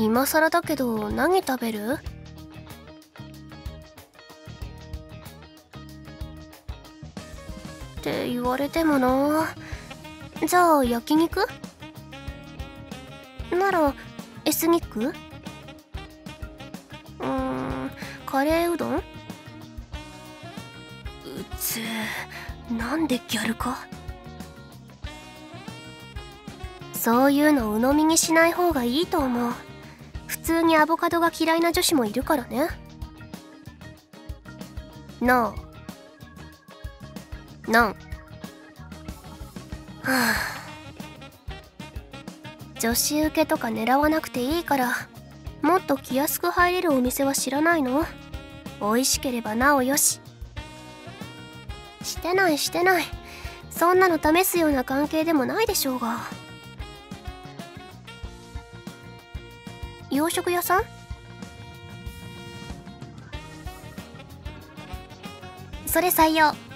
今更だけど何食べる？って言われてもな。じゃあ焼肉？ならエスニック？カレーうどん？なんでギャルか？そういうの鵜呑みにしない方がいいと思う。普通にアボカドが嫌いな女子もいるからね。ノー。ノン。はあ、女子受けとか狙わなくていいから、もっと気安く入れるお店は知らないの？美味しければなおよし。してないしてない。そんなの試すような関係でもないでしょうが。洋食屋さん？それ採用。